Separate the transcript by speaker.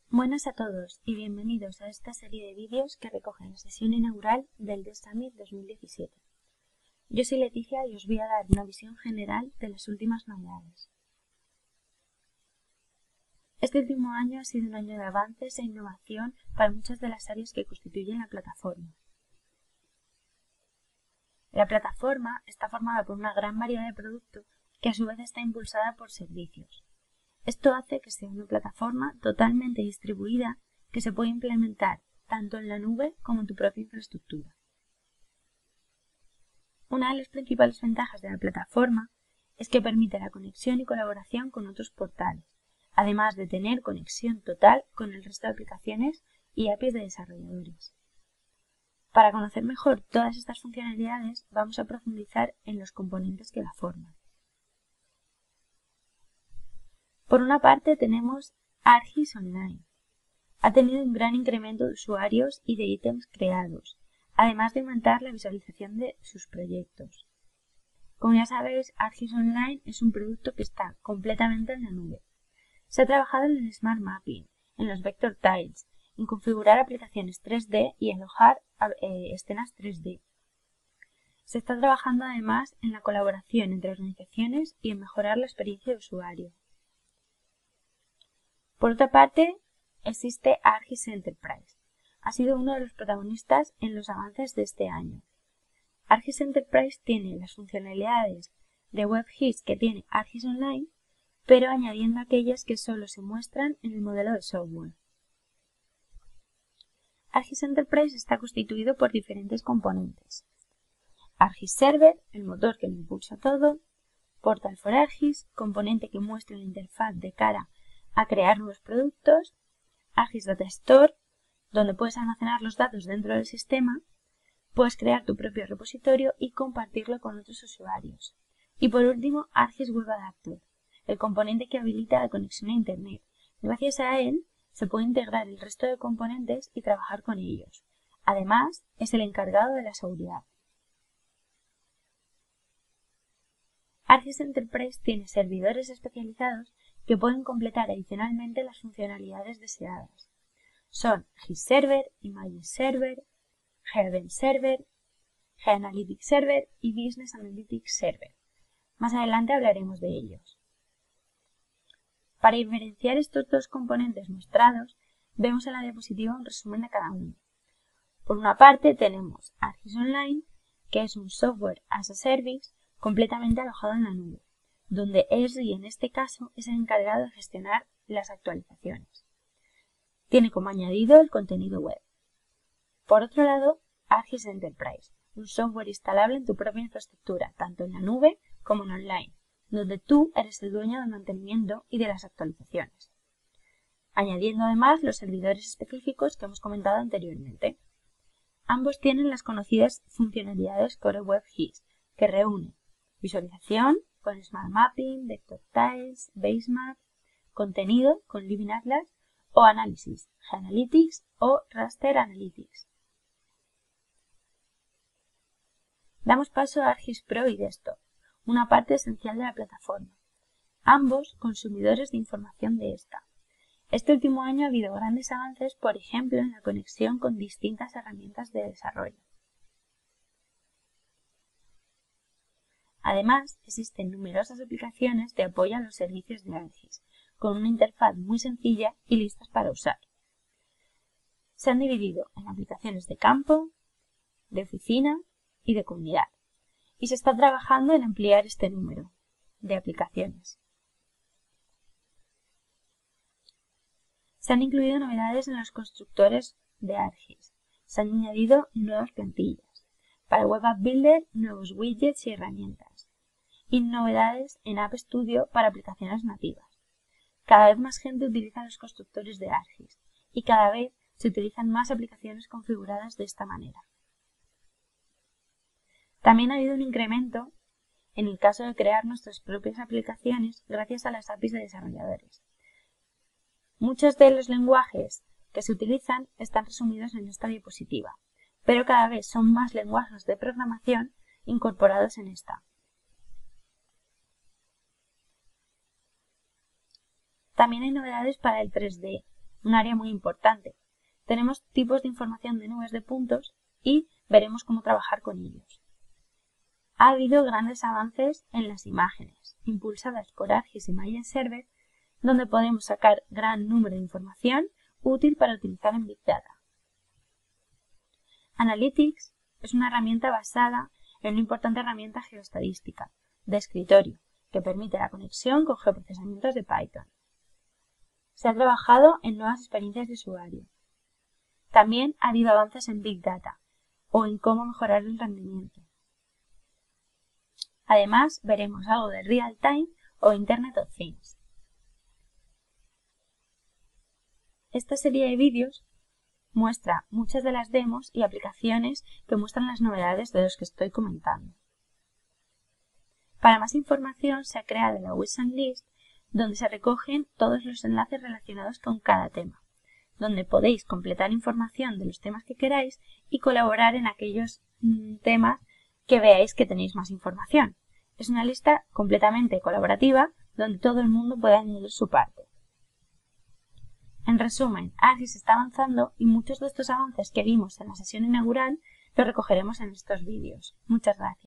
Speaker 1: Buenas a todos y bienvenidos a esta serie de vídeos que recogen la sesión inaugural del Dev Summit 2017. Yo soy Leticia y os voy a dar una visión general de las últimas novedades. Este último año ha sido un año de avances e innovación para muchas de las áreas que constituyen la plataforma. La plataforma está formada por una gran variedad de productos que a su vez está impulsada por servicios. Esto hace que sea una plataforma totalmente distribuida que se puede implementar tanto en la nube como en tu propia infraestructura. Una de las principales ventajas de la plataforma es que permite la conexión y colaboración con otros portales, además de tener conexión total con el resto de aplicaciones y APIs de desarrolladores. Para conocer mejor todas estas funcionalidades, vamos a profundizar en los componentes que la forman. Por una parte tenemos ArcGIS Online. Ha tenido un gran incremento de usuarios y de ítems creados, además de aumentar la visualización de sus proyectos. Como ya sabéis, ArcGIS Online es un producto que está completamente en la nube. Se ha trabajado en el Smart Mapping, en los Vector Tiles, en configurar aplicaciones 3D y en alojar escenas 3D. Se está trabajando además en la colaboración entre organizaciones y en mejorar la experiencia de usuario. Por otra parte, existe ArcGIS Enterprise. Ha sido uno de los protagonistas en los avances de este año. ArcGIS Enterprise tiene las funcionalidades de WebGIS que tiene ArcGIS Online, pero añadiendo aquellas que solo se muestran en el modelo de software. ArcGIS Enterprise está constituido por diferentes componentes. ArcGIS Server, el motor que lo impulsa todo, Portal for ArcGIS, componente que muestra la interfaz de cara a crear nuevos productos, ArcGIS Data Store, donde puedes almacenar los datos dentro del sistema, puedes crear tu propio repositorio y compartirlo con otros usuarios. Y por último, ArcGIS Web Adapter, el componente que habilita la conexión a Internet. Gracias a él, se puede integrar el resto de componentes y trabajar con ellos. Además, es el encargado de la seguridad. ArcGIS Enterprise tiene servidores especializados que pueden completar adicionalmente las funcionalidades deseadas. Son GIS Server, Image Server, Geodense Server, Geanalytics Server y Business Analytics Server. Más adelante hablaremos de ellos. Para diferenciar estos dos componentes mostrados, vemos en la diapositiva un resumen de cada uno. Por una parte tenemos ArcGIS Online, que es un software as a service completamente alojado en la nube, donde Esri en este caso es el encargado de gestionar las actualizaciones. Tiene como añadido el contenido web. Por otro lado, ArcGIS Enterprise, un software instalable en tu propia infraestructura, tanto en la nube como en online, donde tú eres el dueño del mantenimiento y de las actualizaciones, añadiendo además los servidores específicos que hemos comentado anteriormente. Ambos tienen las conocidas funcionalidades Core Web GIS, que reúnen visualización con Smart Mapping, Vector Tiles, Basemap, contenido con Living Atlas o análisis, Geanalytics o Raster Analytics. Damos paso a ArcGIS Pro y Desktop, una parte esencial de la plataforma, ambos consumidores de información de esta. Este último año ha habido grandes avances, por ejemplo, en la conexión con distintas herramientas de desarrollo. Además, existen numerosas aplicaciones de apoyo a los servicios de ArcGIS, con una interfaz muy sencilla y listas para usar. Se han dividido en aplicaciones de campo, de oficina y de comunidad, y se está trabajando en ampliar este número de aplicaciones. Se han incluido novedades en los constructores de ArcGIS. Se han añadido nuevas plantillas. Para Web App Builder, nuevos widgets y herramientas. Y novedades en App Studio para aplicaciones nativas. Cada vez más gente utiliza los constructores de ArcGIS y cada vez se utilizan más aplicaciones configuradas de esta manera. También ha habido un incremento en el caso de crear nuestras propias aplicaciones gracias a las APIs de desarrolladores. Muchos de los lenguajes que se utilizan están resumidos en esta diapositiva, pero cada vez son más lenguajes de programación incorporados en esta. También hay novedades para el 3D, un área muy importante. Tenemos tipos de información de nubes de puntos y veremos cómo trabajar con ellos. Ha habido grandes avances en las imágenes, impulsadas por ArcGIS Image Server, donde podemos sacar gran número de información útil para utilizar en Big Data. Analytics es una herramienta basada en una importante herramienta geoestadística de escritorio que permite la conexión con geoprocesamientos de Python. Se ha trabajado en nuevas experiencias de usuario. También ha habido avances en Big Data o en cómo mejorar el rendimiento. Además, veremos algo de Real Time o Internet of Things. Esta serie de vídeos muestra muchas de las demos y aplicaciones que muestran las novedades de los que estoy comentando. Para más información se ha creado la Wizard List, donde se recogen todos los enlaces relacionados con cada tema, donde podéis completar información de los temas que queráis y colaborar en aquellos temas que veáis que tenéis más información. Es una lista completamente colaborativa donde todo el mundo puede añadir su parte. En resumen, ArcGIS está avanzando y muchos de estos avances que vimos en la sesión inaugural los recogeremos en estos vídeos. Muchas gracias.